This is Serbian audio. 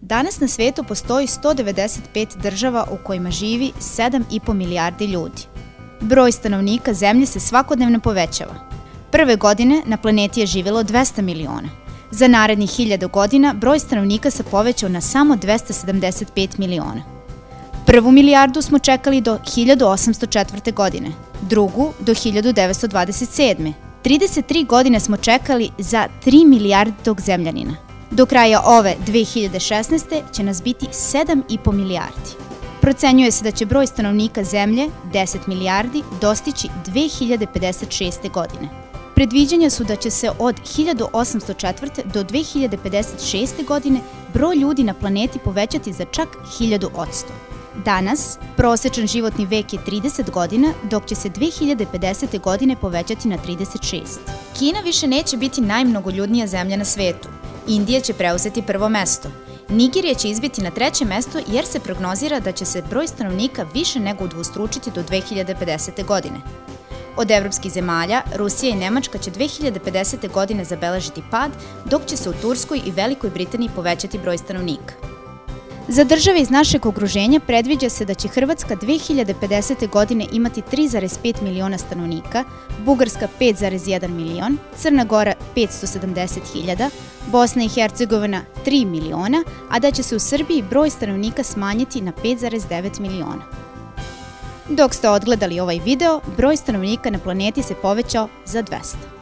Danas na svetu postoji 195 država u kojima živi 7,5 milijardi ljudi. Broj stanovnika Zemlje se svakodnevno povećava. Prve godine na planeti je živjelo 200 miliona. Za narednih 1000 godina broj stanovnika se povećao na samo 275 miliona. Prvu milijardu smo čekali do 1804. godine, drugu do 1927. 33 godine smo čekali za 3 milijarditog zemljanina. Do kraja ove 2016. će nas biti 7,5 milijardi. Procenjuje se da će broj stanovnika Zemlje, 10 milijardi, dostići 2056. godine. Predviđanja su da će se od 1804. do 2056. godine broj ljudi na planeti povećati za čak 1000%. Danas, prosečan životni vek je 30 godina, dok će se 2050. godine povećati na 36. Kina više neće biti najmnogoljudnija zemlja na svetu. Indija će preuzeti prvo mesto. Nigerija će izbiti na 3. mesto jer se prognozira da će se broj stanovnika više nego udvostručiti do 2050. godine. Od evropskih zemalja, Rusija i Nemačka će 2050. godine zabeležiti pad, dok će se u Turskoj i Velikoj Britaniji povećati broj stanovnika. Za države iz našeg okruženja predviđa se da će Hrvatska 2050. godine imati 3,5 miliona stanovnika, Bugarska 5,1 milion, Crna Gora 570.000, Bosna i Hercegovina 3 miliona, a da će se u Srbiji broj stanovnika smanjiti na 5,9 miliona. Dok ste odgledali ovaj video, broj stanovnika na planeti se povećao za 200.